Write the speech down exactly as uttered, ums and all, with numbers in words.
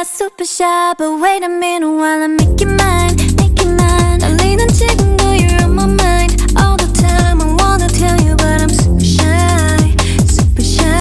super shy, but wait a minute while I make you mine, make you mine. 떨리는 지금도